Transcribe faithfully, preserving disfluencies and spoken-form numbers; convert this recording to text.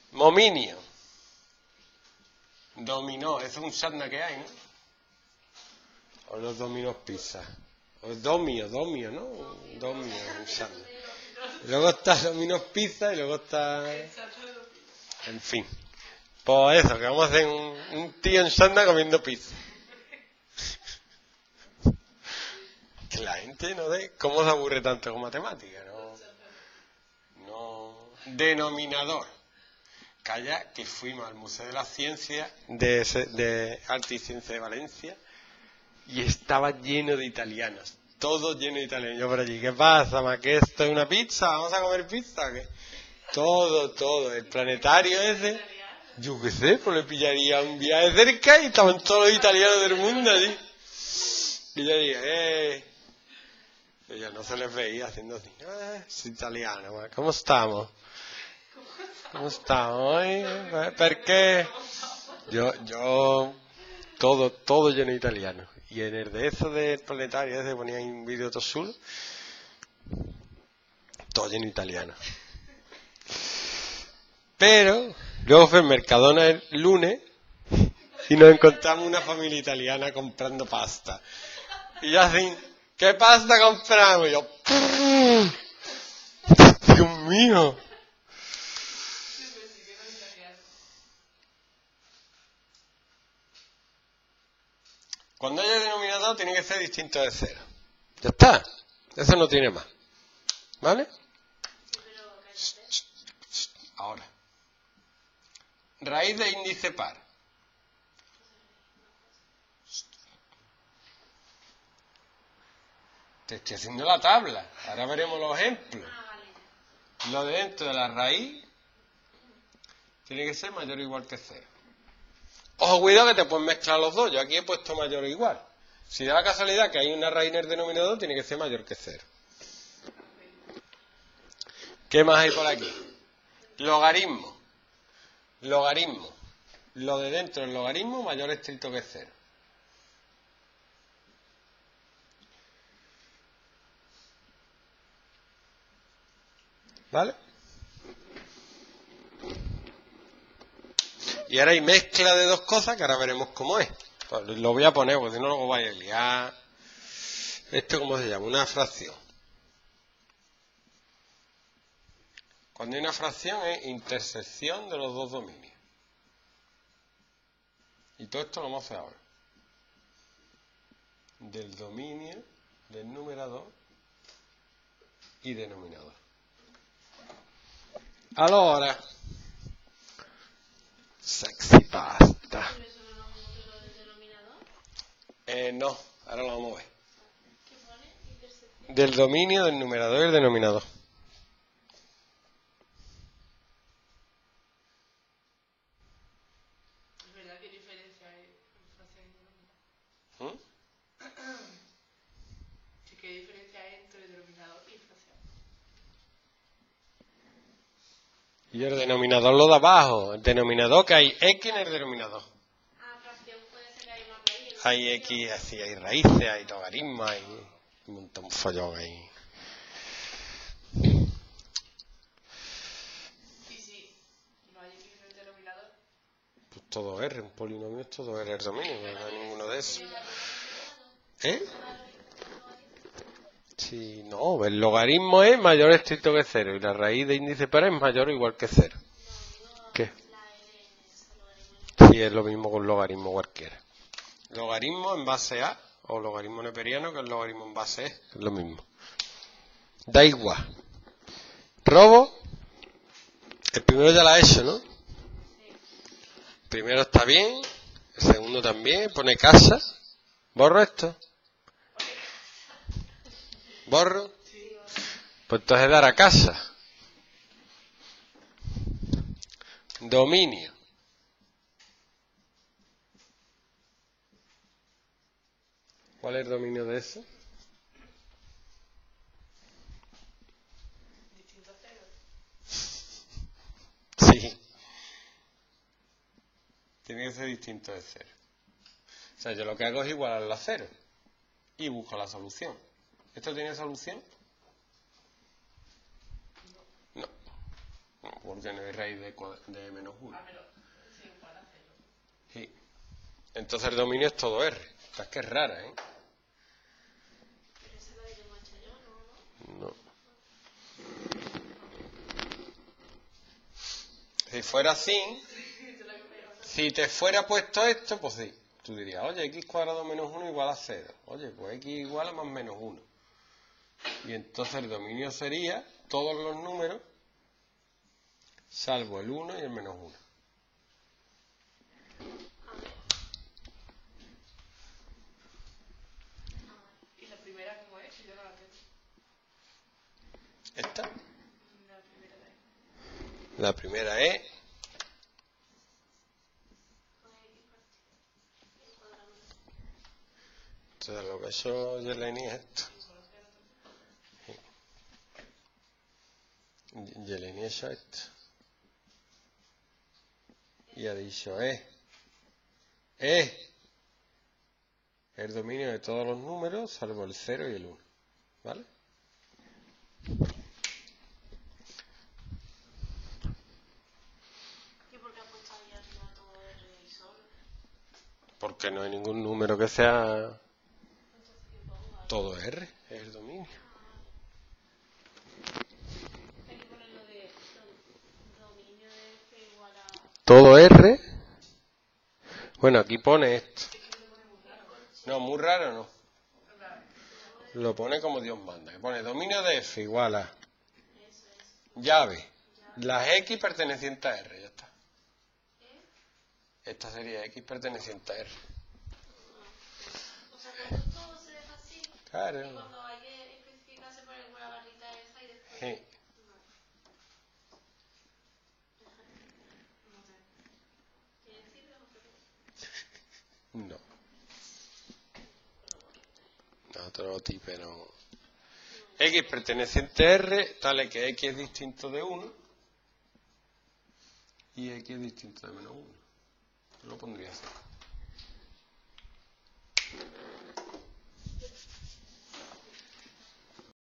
Mominio. Dominó. Eso es un sadhana que hay, ¿no? O los dominos pizza. O domio, domio, ¿no? Domio, un sadhana. Luego está dominos pizza y luego está... En fin. Pues eso, que vamos a hacer un, un tío en sadhana comiendo pizza. Que la gente no ve cómo se aburre tanto con matemáticas, ¿no? No. Denominador. Calla, que fuimos al Museo de la Ciencia de, de Arte y Ciencia de Valencia y estaba lleno de italianos, todo lleno de italianos. Yo por allí, ¿qué pasa, ma? ¿Que esto es una pizza? ¿Vamos a comer pizza? ¿Qué? Todo, todo. El planetario ese, yo qué sé, pues le pillaría un viaje cerca y estaban todos los italianos del mundo allí. Y yo dije, eh... Y ya no se les veía haciendo así, eh, es italiano, ma. ¿Cómo estamos? ¿Cómo estamos? ¿Eh? ¿Por qué? Yo, yo, todo, todo lleno de italiano. Y en el de eso del planetario ese ponía un vídeo todo azul, todo lleno de italiano. Pero, luego fue el Mercadona el lunes y nos encontramos una familia italiana comprando pasta. Y yo así, ¿qué pasta compramos? Y yo, Dios mío. Cuando haya denominador tiene que ser distinto de cero. Ya está. Eso no tiene más. ¿Vale? Ahora. Raíz de índice par. Te estoy haciendo la tabla. Ahora veremos los ejemplos. Lo de dentro de la raíz tiene que ser mayor o igual que cero. Ojo, cuidado que te puedes mezclar los dos. Yo aquí he puesto mayor o igual. Si da la casualidad que hay una raíz en el denominador, tiene que ser mayor que cero. ¿Qué más hay por aquí? Logaritmo. Logaritmo. Lo de dentro del logaritmo mayor estricto que cero. ¿Vale? Y ahora hay mezcla de dos cosas que ahora veremos cómo es. Pues lo voy a poner porque si no luego vais a liar. ¿Esto cómo se llama? Una fracción. Cuando hay una fracción es intersección de los dos dominios. Y todo esto lo vamos a hacer ahora. Del dominio, del numerador y denominador. Allora, sexy pasta. Eh, no, ahora lo vamos a ver. Del dominio, del numerador y del denominador. ¿Es verdad qué diferencia hay entre fracción y denominador? ¿Mm? Sí, ¿qué diferencia hay entre denominador y fracción? Y el denominador lo de abajo. El denominador, que hay X en el denominador. Ah, fracción puede ser que hay más raíces. Hay X, así hay raíces, hay logaritmos, hay un montón de follón ahí. ¿Y si no hay X en el denominador? Pues todo R, un polinomio es todo R el dominio, no hay ninguno de esos. ¿Eh? Sí, no, el logaritmo es mayor estricto que cero y la raíz de índice par es mayor o igual que cero. ¿Qué? Sí, es lo mismo con logaritmo cualquiera. Logaritmo en base A o logaritmo neperiano que el logaritmo en base E, es lo mismo. Da igual. Robo. El primero ya lo ha hecho, ¿no? El primero está bien, el segundo también, pone casa. ¿Borro esto? ¿Borro? Pues entonces dar a casa. Dominio. ¿Cuál es el dominio de eso? Distinto a cero. Sí. Tiene que ser distinto de cero. O sea, yo lo que hago es igualarlo a cero. Y busco la solución. ¿Esto tiene solución? No. No. porque no hay raíz de, de menos uno. Ah, pero sí, igual a cero. Sí. Entonces el dominio es todo R. Esta es que es rara, ¿eh? Pero esa es la que hemos hecho yo, ¿no? No. Si fuera así, si te fuera puesto esto, pues sí. Tú dirías, oye, x cuadrado menos uno igual a cero. Oye, pues x igual a más menos uno. Y entonces el dominio sería todos los números, salvo el uno y el menos uno. ¿Y la primera cómo es? Yo no la tengo. ¿Esta? La primera de La primera es... Entonces lo que ha hecho Yeleni es esto. Yeleni ha hecho esto. Y ha dicho, eh, eh, el dominio de todos los números, salvo el cero y el uno. ¿Vale? ¿Y por qué has puesto ahí arriba todo R y solo? Porque no hay ningún número que sea todo R, es el dominio. Hay que poner lo de do- dominio de F igual a... Todo R. Bueno, aquí pone esto. No, muy raro no. Lo pone como Dios manda. Que pone dominio de F igual a llave. Las X pertenecientes a R, ya está. Esta sería X perteneciente a R. O sea, cuando todo se deja así, y Claro. cuando hay que especificar se pone con la barrita esa y después... Sí. No sé. ¿Tiene cifras o qué? No. No, otro tipo no. X perteneciente a R, tal que X es distinto de uno y X es distinto de menos uno. Lo pondría así.